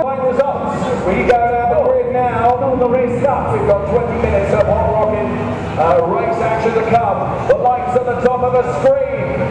Results. We go down the grid now. The race starts. We've got 20 minutes of hot rocking race action to come. The lights at the top of the screen.